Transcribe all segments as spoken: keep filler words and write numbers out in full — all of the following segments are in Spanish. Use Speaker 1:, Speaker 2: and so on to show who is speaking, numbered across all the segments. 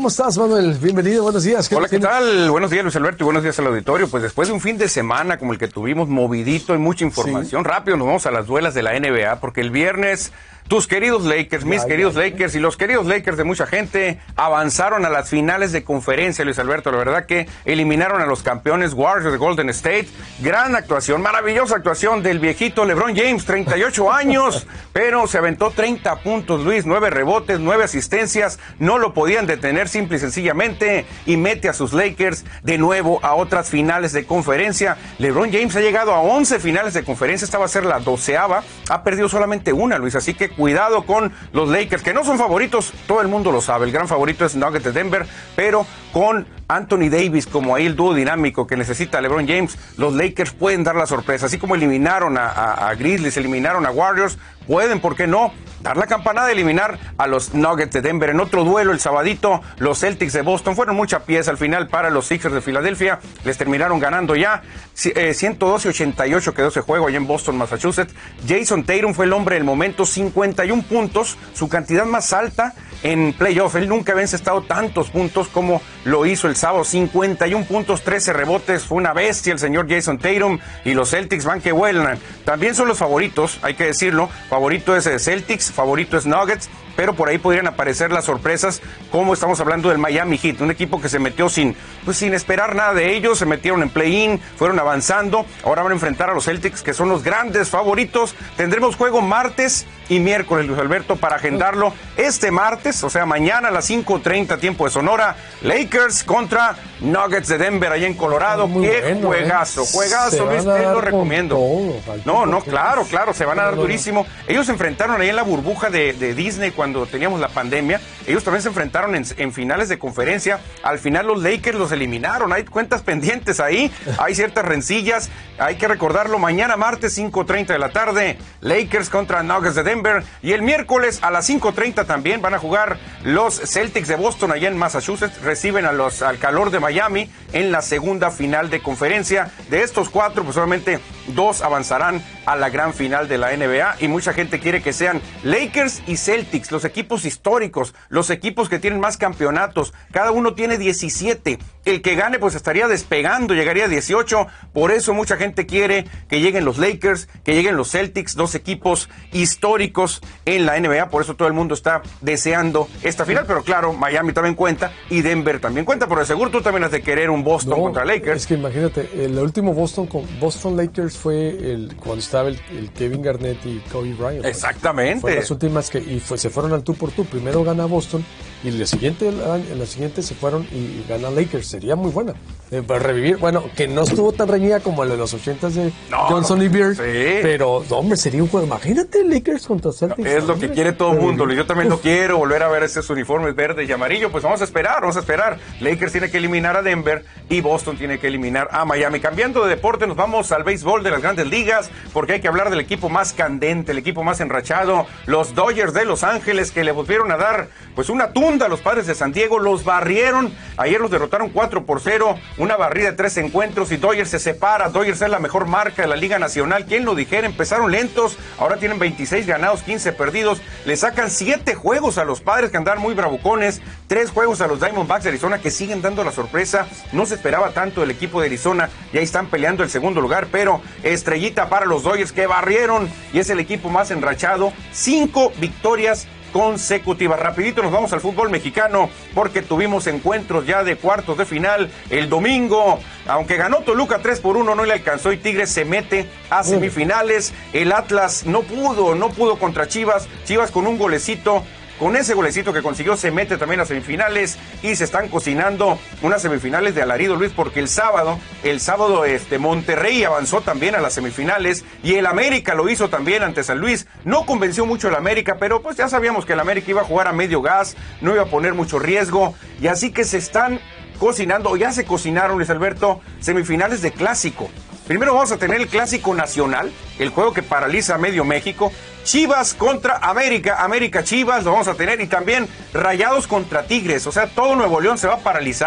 Speaker 1: ¿Cómo estás, Manuel? Bienvenido, buenos días.
Speaker 2: ¿Qué Hola, ¿qué tal? Buenos días, Luis Alberto, y buenos días al auditorio. Pues después de un fin de semana como el que tuvimos, movidito y mucha información, sí. Rápido nos vamos a las duelas de la N B A, porque el viernes tus queridos Lakers, mis ay, queridos ay, Lakers ay. y los queridos Lakers de mucha gente avanzaron a las finales de conferencia, Luis Alberto. La verdad que eliminaron a los campeones Warriors de Golden State. Gran actuación, maravillosa actuación del viejito LeBron James, treinta y ocho años, pero se aventó treinta puntos, Luis, nueve rebotes, nueve asistencias, no lo podían detener simple y sencillamente, y mete a sus Lakers de nuevo a otras finales de conferencia. LeBron James ha llegado a once finales de conferencia, esta va a ser la doceava, ha perdido solamente una, Luis, así que cuidado con los Lakers, que no son favoritos, todo el mundo lo sabe, el gran favorito es Nuggets de Denver, pero con Anthony Davis como ahí el dúo dinámico que necesita LeBron James, los Lakers pueden dar la sorpresa, así como eliminaron a, a, a Grizzlies, eliminaron a Warriors, pueden, ¿por qué no?, dar la campanada de eliminar a los Nuggets de Denver. En otro duelo el sabadito, los Celtics de Boston fueron mucha pieza al final para los Sixers de Filadelfia, les terminaron ganando ya eh, ciento doce a ochenta y ocho quedó ese juego allá en Boston, Massachusetts. Jason Tatum fue el hombre del momento, cincuenta y uno puntos, su cantidad más alta en playoff. Él nunca había encestado tantos puntos como lo hizo el sábado, cincuenta y uno puntos, trece rebotes, fue una bestia el señor Jason Tatum, y los Celtics van que vuelan. También son los favoritos, hay que decirlo, favorito es Celtics, favorito es Nuggets, pero por ahí podrían aparecer las sorpresas, como estamos hablando del Miami Heat, un equipo que se metió sin, pues sin esperar nada de ellos, se metieron en play-in, fueron avanzando, ahora van a enfrentar a los Celtics, que son los grandes favoritos. Tendremos juego martes y miércoles, Luis Alberto, para agendarlo este martes, o sea, mañana a las cinco treinta, tiempo de Sonora, Lakers contra Nuggets de Denver, allá en Colorado.
Speaker 1: Muy
Speaker 2: ¡Qué
Speaker 1: bueno,
Speaker 2: juegazo!
Speaker 1: ¿eh?
Speaker 2: Juegazo, Luis, te lo recomiendo.
Speaker 1: Todo,
Speaker 2: no, no, claro, claro, se van a dar durísimo. Ellos se enfrentaron ahí en la burbuja de, de Disney cuando teníamos la pandemia, ellos también se enfrentaron en, en finales de conferencia, al final los Lakers los eliminaron, hay cuentas pendientes ahí, hay ciertas rencillas, hay que recordarlo, mañana martes cinco treinta de la tarde, Lakers contra Nuggets de Denver, y el miércoles a las cinco treinta también van a jugar los Celtics de Boston allá en Massachusetts, reciben a los, al calor de Miami en la segunda final de conferencia. De estos cuatro, pues solamente dos avanzarán a la gran final de la N B A, y mucha gente quiere que sean Lakers y Celtics, los equipos históricos, los equipos que tienen más campeonatos, cada uno tiene diecisiete, el que gane pues estaría despegando, llegaría a dieciocho, por eso mucha gente quiere que lleguen los Lakers, que lleguen los Celtics, dos equipos históricos en la N B A, por eso todo el mundo está deseando esta final, pero claro, Miami también cuenta y Denver también cuenta, pero de seguro tú también has de querer un Boston
Speaker 1: no,
Speaker 2: contra Lakers.
Speaker 1: Es que imagínate, el último Boston con Boston Lakers fue el cuando estaba el, el Kevin Garnett y Kobe Bryant.
Speaker 2: Exactamente.
Speaker 1: Fue las últimas que y fue, se fueron al tú por tú. Primero gana Boston y en la siguiente, en la siguiente se fueron y, y gana Lakers. Sería muy buena. Eh, para revivir, bueno, que no estuvo tan reñida como el de los ochentas de no, Johnson no, y Beard, sí. Pero, hombre, sería un juego. Imagínate Lakers contra Celtics.
Speaker 2: Es lo que quiere todo el mundo. Yo también Uf. lo quiero, volver a ver esos uniformes verde y amarillo. Pues vamos a esperar, vamos a esperar. Lakers tiene que eliminar a Denver y Boston tiene que eliminar a Miami. Cambiando de deporte, nos vamos al béisbol de las grandes ligas, porque hay que hablar del equipo más candente, el equipo más enrachado, los Dodgers de Los Ángeles, que le volvieron a dar pues una tunda a los Padres de San Diego, los barrieron, ayer los derrotaron cuatro por cero, una barrida de tres encuentros y Dodgers se separa. Dodgers es la mejor marca de la Liga Nacional, ¿quién lo dijera? Empezaron lentos, ahora tienen veintiséis ganados, quince perdidos, le sacan siete juegos a los Padres que andan muy bravucones, tres juegos a los Diamondbacks de Arizona que siguen dando la sorpresa, no se esperaba tanto el equipo de Arizona y ahí están peleando el segundo lugar, pero estrellita para los Dodgers que barrieron y es el equipo más enrachado, cinco victorias consecutivas. Rapidito nos vamos al fútbol mexicano porque tuvimos encuentros ya de cuartos de final el domingo, aunque ganó Toluca tres por uno, no le alcanzó y Tigres se mete a semifinales. El Atlas no pudo, no pudo contra Chivas, Chivas con un golecito. Con ese golecito que consiguió se mete también a semifinales y se están cocinando unas semifinales de alarido, Luis, porque el sábado, el sábado este Monterrey avanzó también a las semifinales y el América lo hizo también ante San Luis. No convenció mucho el América, pero pues ya sabíamos que el América iba a jugar a medio gas, no iba a poner mucho riesgo y así que se están cocinando, o ya se cocinaron, Luis Alberto, semifinales de clásico. Primero vamos a tener el Clásico Nacional, el juego que paraliza a medio México. Chivas contra América, América Chivas, lo vamos a tener. Y también Rayados contra Tigres, o sea, todo Nuevo León se va a paralizar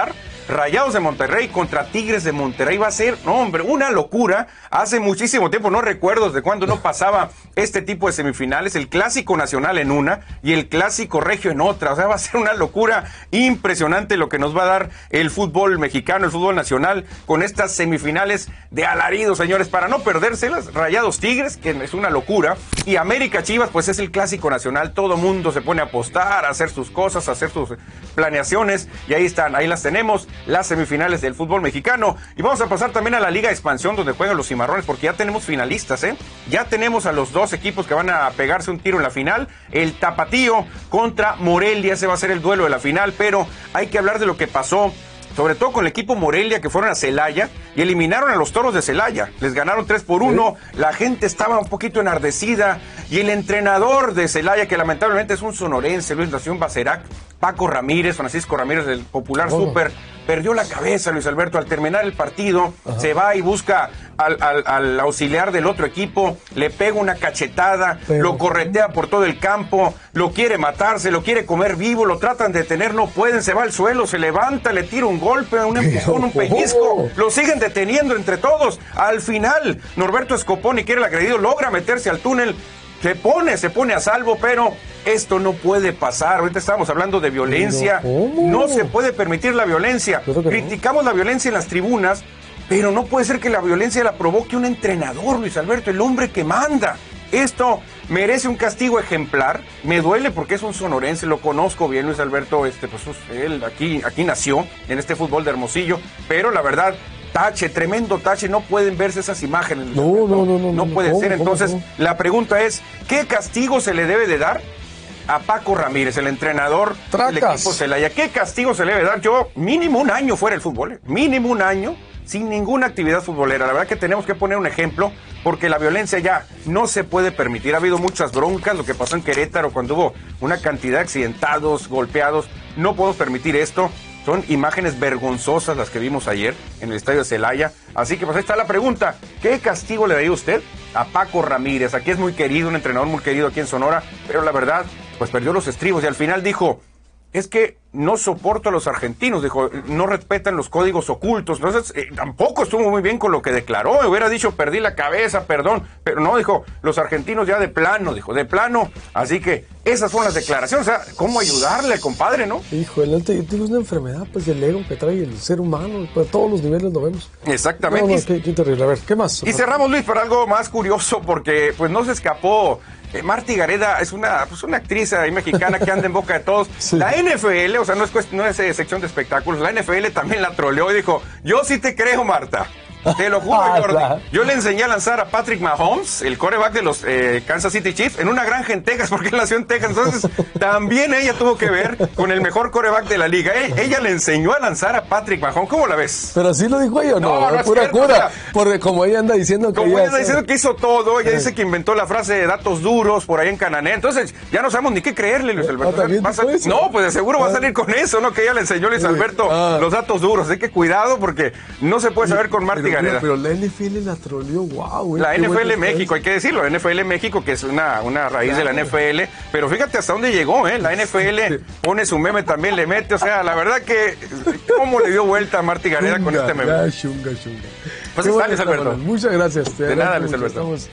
Speaker 2: Rayados de Monterrey contra Tigres de Monterrey. Va a ser, no hombre, una locura. Hace muchísimo tiempo, no recuerdo desde cuándo no pasaba este tipo de semifinales. El Clásico Nacional en una y el Clásico Regio en otra. O sea, va a ser una locura impresionante lo que nos va a dar el fútbol mexicano, el fútbol nacional, con estas semifinales de alarido, señores, para no perdérselas. Rayados Tigres, que es una locura, y América Chivas, pues es el Clásico Nacional. Todo mundo se pone a apostar, a hacer sus cosas, a hacer sus planeaciones, y ahí están, ahí las tenemos, las semifinales del fútbol mexicano. Y vamos a pasar también a la Liga de Expansión, donde juegan los Cimarrones, porque ya tenemos finalistas, ¿eh? Ya tenemos a los dos equipos que van a pegarse un tiro en la final. El Tapatío contra Morelia, ese va a ser el duelo de la final, pero hay que hablar de lo que pasó, sobre todo con el equipo Morelia, que fueron a Celaya y eliminaron a los Toros de Celaya. Les ganaron tres por uno, ¿sí? La gente estaba un poquito enardecida, y el entrenador de Celaya, que lamentablemente es un sonorense, Luis Nación Bacerac, Paco Ramírez, Francisco Ramírez del Popular oh. Super, perdió la cabeza, Luis Alberto. Al terminar el partido, Ajá. se va y busca al, al, al auxiliar del otro equipo, le pega una cachetada, Pero... lo corretea por todo el campo, lo quiere matar, se lo quiere comer vivo, lo tratan de detener, no pueden, se va al suelo, se levanta, le tira un golpe, un empujón, un pellizco, lo siguen deteniendo entre todos. Al final, Norberto Escopón, y quiere el agredido, logra meterse al túnel, se pone, se pone a salvo, pero esto no puede pasar. Ahorita estábamos hablando de violencia, no se puede permitir la violencia. Criticamos la violencia en las tribunas, pero no puede ser que la violencia la provoque un entrenador, Luis Alberto, el hombre que manda. Esto merece un castigo ejemplar. Me duele porque es un sonorense, lo conozco bien, Luis Alberto, este, pues él aquí, aquí nació en este fútbol de Hermosillo, pero la verdad, tache, tremendo tache, no pueden verse esas imágenes.
Speaker 1: No, no, no, no, no.
Speaker 2: No puede
Speaker 1: no,
Speaker 2: ser. Entonces,
Speaker 1: no, no.
Speaker 2: la pregunta es, ¿qué castigo se le debe de dar a Paco Ramírez, el entrenador
Speaker 1: Tracas.
Speaker 2: del equipo Celaya? ¿Qué castigo se le debe dar? Yo, mínimo un año fuera del fútbol, ¿eh? Mínimo un año sin ninguna actividad futbolera. La verdad que tenemos que poner un ejemplo, porque la violencia ya no se puede permitir. Ha habido muchas broncas, lo que pasó en Querétaro cuando hubo una cantidad de accidentados, golpeados. No podemos permitir esto. Son imágenes vergonzosas las que vimos ayer en el estadio de Celaya. Así que pues ahí está la pregunta. ¿Qué castigo le daría usted a Paco Ramírez? Aquí es muy querido, un entrenador muy querido aquí en Sonora, pero la verdad, pues perdió los estribos y al final dijo, es que no soporto a los argentinos, dijo, no respetan los códigos ocultos. Entonces, eh, tampoco estuvo muy bien con lo que declaró. Hubiera dicho, perdí la cabeza, perdón. Pero no, dijo, los argentinos ya de plano, dijo, de plano. Así que esas son las declaraciones. O sea, ¿cómo ayudarle, compadre, no?
Speaker 1: Hijo, el es una enfermedad, pues, del ego que trae el ser humano. Pues, a todos los niveles lo vemos.
Speaker 2: Exactamente.
Speaker 1: No, no, qué, qué terrible. A ver, ¿qué más?
Speaker 2: Y cerramos, Luis, para algo más curioso, porque, pues, no se escapó. Eh, Marty Gareda es una, pues una actriz ahí mexicana que anda en boca de todos. Sí. La N F L, o sea, no es, cuest- no es eh, sección de espectáculos, la N F L también la troleó y dijo, yo sí te creo, Marta. Te lo juro, Jordi. Yo le enseñé a lanzar a Patrick Mahomes, el quarterback de los eh, Kansas City Chiefs, en una granja en Texas, porque él nació en Texas. Entonces, también ella tuvo que ver con el mejor quarterback de la liga. Eh, ella le enseñó a lanzar a Patrick Mahomes. ¿Cómo la ves?
Speaker 1: Pero así lo dijo ella, ¿o no?
Speaker 2: No, no
Speaker 1: es pura
Speaker 2: cierto,
Speaker 1: cura.
Speaker 2: o sea,
Speaker 1: porque como ella anda diciendo que
Speaker 2: Como
Speaker 1: ella
Speaker 2: ella anda
Speaker 1: hace...
Speaker 2: diciendo que hizo todo, ella dice que inventó la frase de datos duros por ahí en Canané. Entonces, ya no sabemos ni qué creerle, Luis Alberto.
Speaker 1: ¿Ah,
Speaker 2: a... No, pues de seguro va a salir con eso, ¿no? Que ella le enseñó a Luis Alberto ah. los datos duros. Así que cuidado, porque no se puede saber con Marty Gareda.
Speaker 1: Pero la N F L la troleó, wow.
Speaker 2: La N F L México, hay que decirlo, la N F L México, que es una, una raíz claro. de la N F L, pero fíjate hasta dónde llegó, ¿eh? La N F L pone su meme, también le mete, o sea, la verdad que, ¿cómo le dio vuelta a Marty Gareda con este meme?
Speaker 1: Ya, shunga, shunga.
Speaker 2: Pues está, Luis Alberto.
Speaker 1: Muchas gracias.
Speaker 2: De nada, Luis Alberto.